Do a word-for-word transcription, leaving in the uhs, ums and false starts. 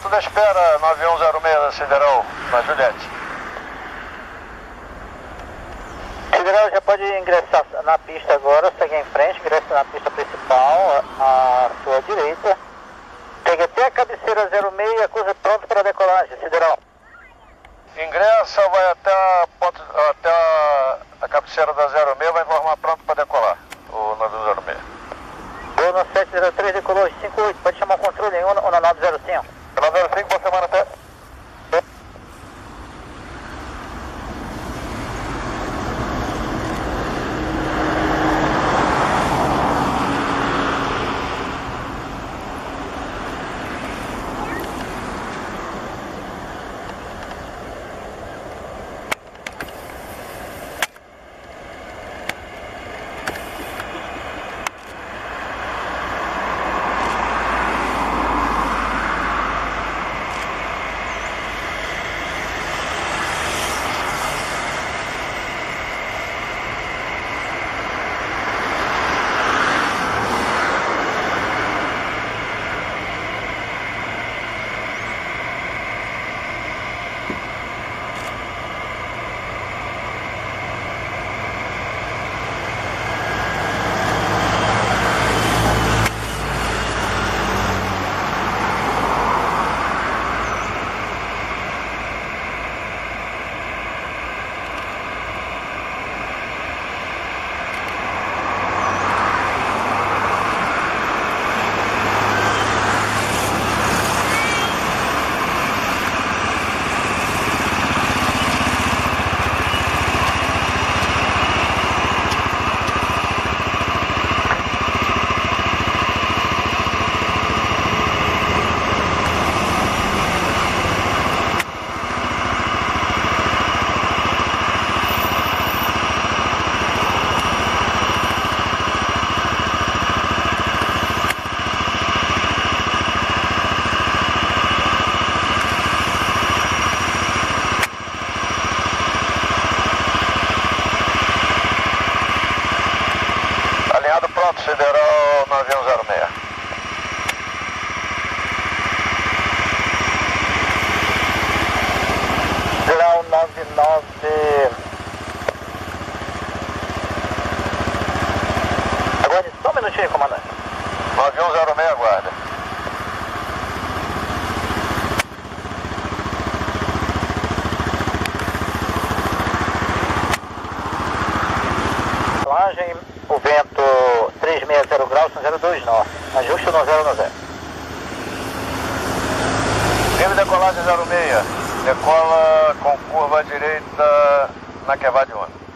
ponto da espera, nove um zero seis, Sideral, na Juliette. Sideral já pode ingressar na pista agora, segue em frente, ingressa na pista principal, à sua direita. Pegue até a cabeceira zero seis, acusa pronto para decolagem, Sideral. Ingressa, vai até a, ponto, até a, a cabeceira da zero seis, vai informar pronto para decolar, o nove um zero seis. Boa sete zero três, decolou cinco oito, pode chamar o controle em um na nove zero cinco. nove zero cinco, boa semana até. Pronto, Sideral nove um zero seis. Sideral nove nove. Aguarde só um minutinho, comandante. nove um zero seis, aguarda. O vento trezentos e sessenta graus, zero dois norte. Ajuste no zero no zero. Firme decolagem zero seis. Decola com curva direita na Quevad um.